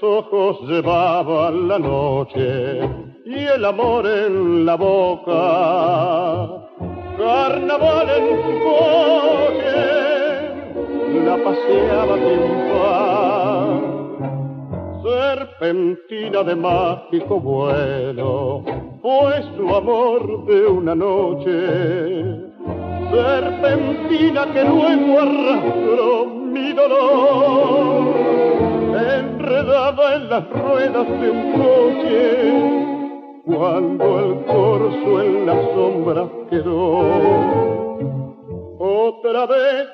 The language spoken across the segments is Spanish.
ojos llevaban la noche y el amor en la boca. Carnaval en su coche, la paseaba triunfar. Serpentina de mágico vuelo, fue su amor de una noche. Serpentina que luego arrastró mi dolor, enredada en las ruedas de un coche, cuando el corso en las sombras quedó. Otra vez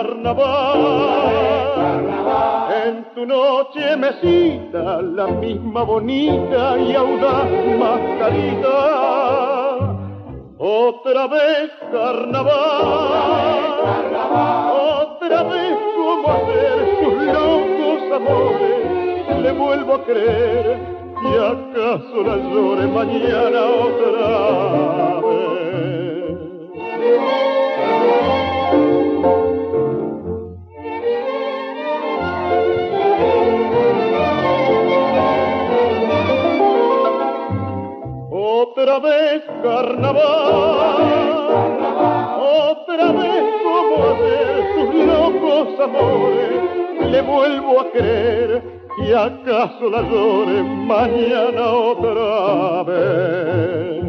carnaval, en tu noche me cita la misma bonita y audaz mascarita. Otra vez carnaval, otra vez como hacer sus locos amores, le vuelvo a creer y acaso la llore mañana otra vez. Otra vez carnaval, otra vez como hacer sus locos amores, le vuelvo a creer y acaso la llore mañana otra vez.